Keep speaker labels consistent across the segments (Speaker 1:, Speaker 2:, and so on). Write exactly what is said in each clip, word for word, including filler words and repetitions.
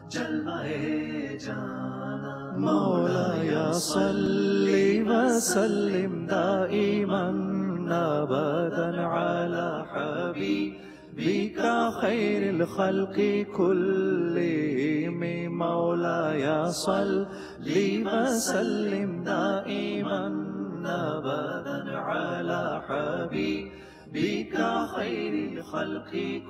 Speaker 1: جلوائے جانا مولایا صلی وسلم دائما ابدا علی حبیبک خیر الخلق کلہم مولایا صلی وسلم دائما ابدا علی حبیبک خیر الخلق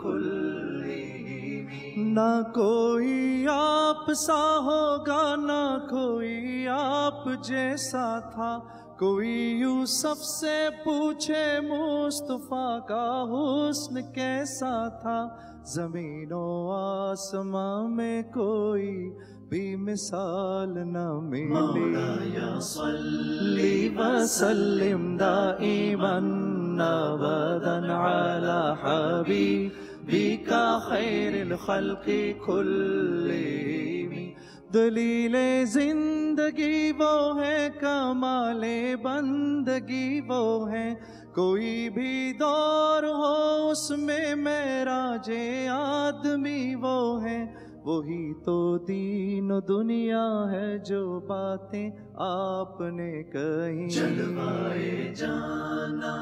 Speaker 1: کلہم۔ نہ کوئی آپ سا ہوگا نہ کوئی آپ جیسا تھا، کوئی یوسف سے پوچھے مصطفیٰ کا حسن کیسا تھا، زمین و آسمان میں کوئی بھی مثال نہ ملی۔ مولایا صلی وسلم دائما ابدا علی حبیبک خیر الخلق کلہم۔ دلیل زندگی وہ ہے، کمال بندگی وہ ہے، کوئی بھی دور ہو اس میں معراج آدمی وہ ہے، وہی تو دین و دنیا ہے جو باتیں آپ نے کہیں۔ جلوائے جانا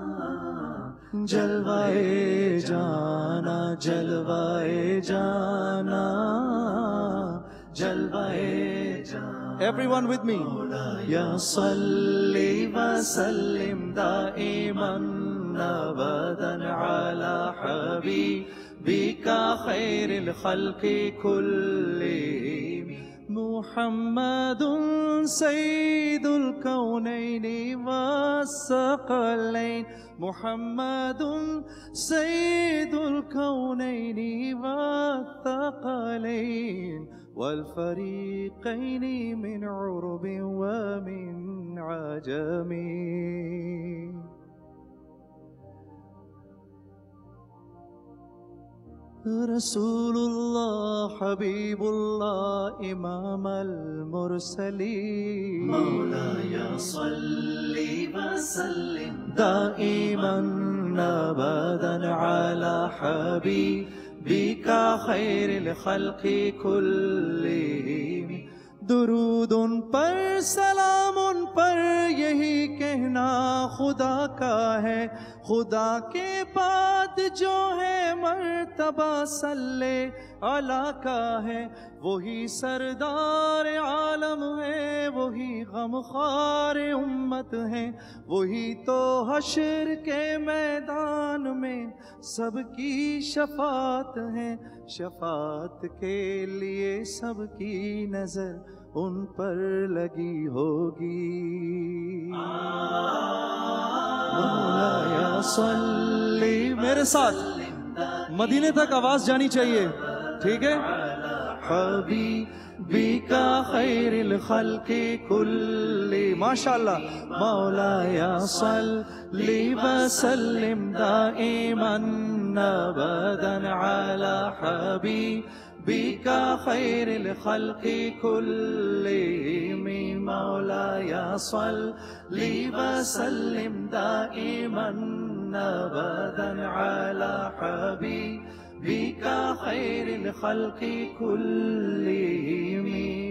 Speaker 1: جلوائے جانا جلوائے جانا جلوائے جانا۔ Everyone with me. یا صلی وسلم دائما ابدا علی حبیبک خیر الخلق کلہم۔ محمد سید الکونین والثقلین، محمد سید الکونین والثقلین والفریقین من عرب ومن عجم۔ رسول اللہ حبیب اللہ امام المرسلین، مولایا صلی وسلم دائما ابدا علی حبیبک خیر الخلق کلہم۔ درود ان پر سلام ان پر یہی کہنا خدا کا ہے، خدا کے بعد جو ہے مرتبہ صلی علی کا ہے، وہی سردار عالم ہے، وہی غمخوار امت ہے، وہی تو حشر کے میدان میں سب کی شفاعت ہے، شفاعت کے لیے سب کی نظر ان پر لگی ہوگی۔ مولایا صلی، میرے ساتھ مدینے تک آواز جانی چاہیے، ٹھیک ہے؟ حبیبک خیر الخلق کلہم، ماشاءاللہ۔ مولایا صلی وسلم دائما ابدا علی حبیبک خیر الخلق کلہم۔ مولایا صلی وسلم دائما ابدا علی حبیبک خیر الخلق کلہم۔